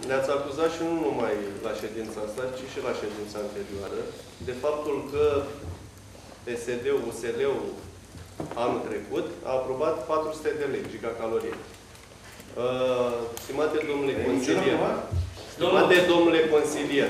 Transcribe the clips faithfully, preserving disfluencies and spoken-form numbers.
ne-ați acuzat și nu numai la ședința asta, ci și la ședința anterioară, de faptul că P S D-ul, U S L-ul, anul trecut, a aprobat patru sute de lei, gigacalorie. Uh, stimate domnule consilier, stimate domnule consilier,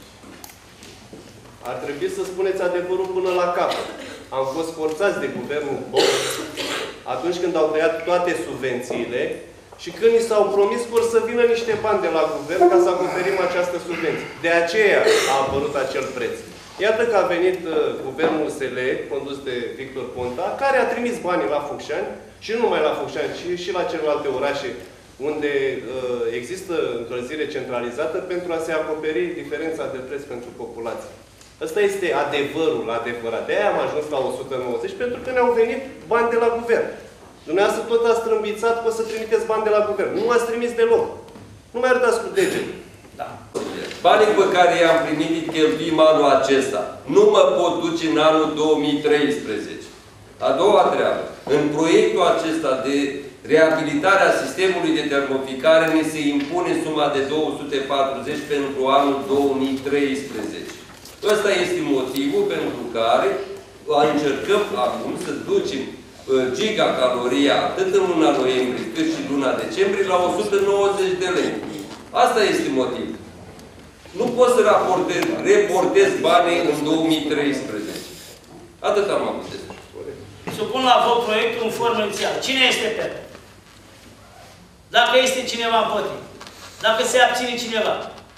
ar trebui să spuneți adevărul până la capăt. Am fost forțați de guvernul Boc atunci când au tăiat toate subvențiile și când ni s-au promis vor să vină niște bani de la guvern ca să acoperim această subvenție. De aceea a apărut acel preț. Iată că a venit uh, guvernul U S L, condus de Victor Ponta, care a trimis banii la Focșani, și nu numai la Focșani, ci și la celelalte orașe unde uh, există încălzire centralizată pentru a se acoperi diferența de preț pentru populație. Ăsta este adevărul adevărat. De-aia am ajuns la o sută nouăzeci, pentru că ne-au venit bani de la guvern. Dumneavoastră tot ați strâmbițat că o să trimiteți bani de la guvern. Nu ați trimis deloc. Nu mai arătați cu degetul. Da. Banii pe care i-am primit îi cheltuim anul acesta. Nu mă pot duce în anul două mii treisprezece. A doua treabă. În proiectul acesta de reabilitare a sistemului de termoficare ne se impune suma de două sute patruzeci pentru anul două mii treisprezece. Ăsta este motivul pentru care încercăm acum să ducem gigacaloria atât în luna noiembrie cât și luna decembrie la o sută nouăzeci de lei. Asta este motivul. Nu pot să raportez, reportez banii în două mii treisprezece. Atât am avut de spus. Supun la vot proiectul în formă inițială. Cine este pentru? Dacă este cineva împotrivă. Dacă se abține cineva.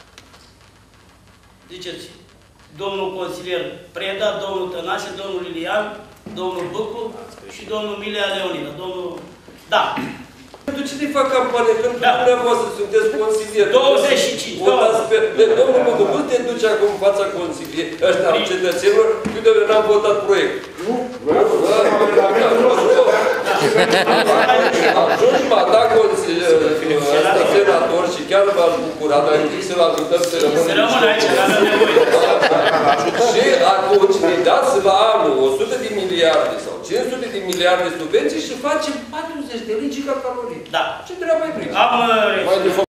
Ziceți. Domnul consilier Preda, domnul Tănase, domnul Lilian, domnul Băcu și domnul Milea Leonida. Domnul... Da. Pentru ce ne fac campanie? Pentru că dumneavoastră sunteți consilier. douăzeci și cinci. Domnul Băcu, nu te duci acum în fața consilier, ăștia cetățenilor, uite, n-am votat proiect. Nu? Ajungi m-a dat senator și chiar v-aș bucura, dar încă să-l ajutăm să rămână. Să rămână aici, că avem nevoie. Și atunci ne dați la anul o sută de miliarde sau cinci sute de miliarde subvenții și facem patruzeci de lei gigacalorie. Da. Ce treabă ai primit? Am